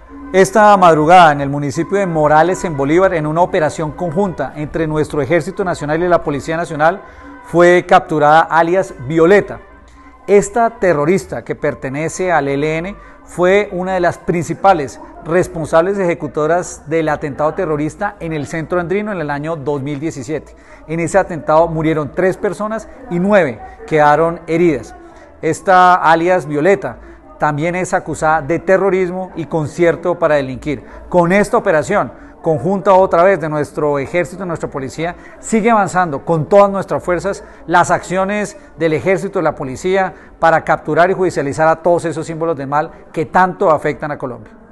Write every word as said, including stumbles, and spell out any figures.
Esta madrugada en el municipio de Morales, en Bolívar, en una operación conjunta entre nuestro Ejército Nacional y la Policía Nacional, fue capturada alias Violeta. Esta terrorista, que pertenece al E L N, fue una de las principales responsables ejecutoras del atentado terrorista en el Centro Andino en el año dos mil diecisiete. En ese atentado murieron tres personas y nueve quedaron heridas. Esta alias Violeta también es acusada de terrorismo y concierto para delinquir. Con esta operación conjunta otra vez de nuestro ejército y nuestra policía, sigue avanzando con todas nuestras fuerzas las acciones del ejército y la policía para capturar y judicializar a todos esos símbolos de mal que tanto afectan a Colombia.